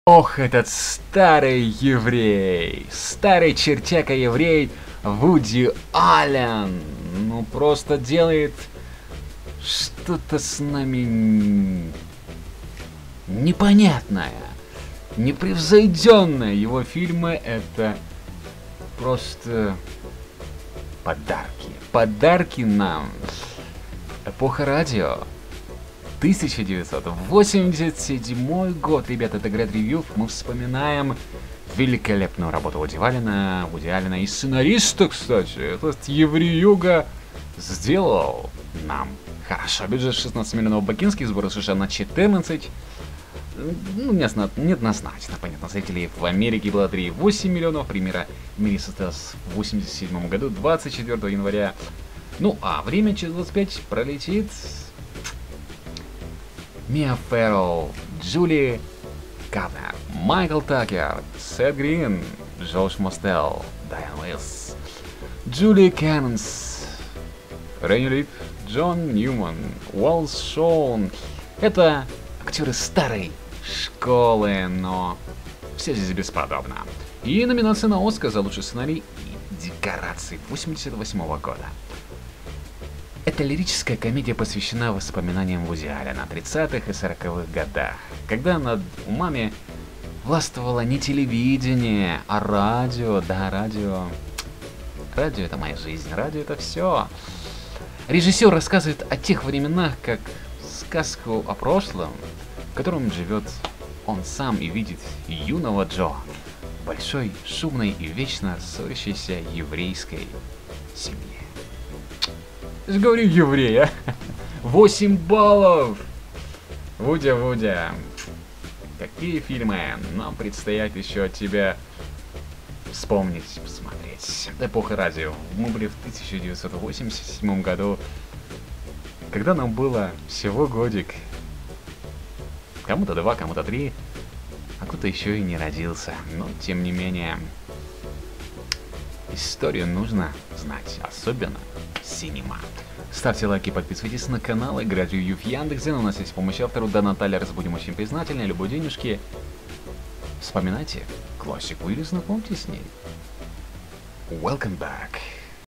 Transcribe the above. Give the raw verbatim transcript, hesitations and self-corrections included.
Ох, этот старый еврей, старый чертяка-еврей Вуди Аллен, ну просто делает что-то с нами непонятное, непревзойденное. Его фильмы — это просто подарки, подарки нам. Эпоха радио. тысяча девятьсот восемьдесят седьмой год, ребята, это Great Review. Мы вспоминаем великолепную работу Вуди Аллена, Вуди Аллена и сценариста, кстати. Этот евреюга сделал нам хорошо. Бюджет шестнадцать миллионов бакинских, сборы США на четырнадцать. Ну, не однозначно, понятно, зрителей в Америке было три целых восемь миллионов, премьера в мире состоялась в восемьдесят седьмом году, двадцать четвёртого января. Ну, а время через двадцать пять пролетит. Миа Феррелл, Джули Кавнер, Майкл Такер, Сет Грин, Джош Мостел, Дайан Уиллс, Джули Кеннонс, Ренни Лип, Джон Ньюман, Уолс Шоун. Это актеры старой школы, но все здесь бесподобно. И номинация на Оскар за лучший сценарий и декорации восемьдесят восьмого года. Эта лирическая комедия посвящена воспоминаниям Вуди Аллена о тридцатых и сороковых годах, когда над умами властвовало не телевидение, а радио. Да, радио. Радио — это моя жизнь, радио — это все. Режиссер рассказывает о тех временах, как сказку о прошлом, в котором живет он сам и видит юного Джо в большой, шумной и вечно ссорящейся еврейской семье. Я же говорю, еврея. восемь баллов. Вудя, Вудя. Какие фильмы нам предстоят еще от тебя вспомнить, посмотреть. Эпоха радио. Мы были в тысяча девятьсот восемьдесят седьмом году, когда нам было всего годик. Кому-то два, кому-то три, а кто-то еще и не родился. Но, тем не менее, историю нужно знать, особенно синема. Ставьте лайки, подписывайтесь на канал, играть в Яндексе, у нас есть помощь автору, да, Наталья, раз будем очень признательны, любой денежки. Вспоминайте классику или знакомьтесь с ней. Welcome back.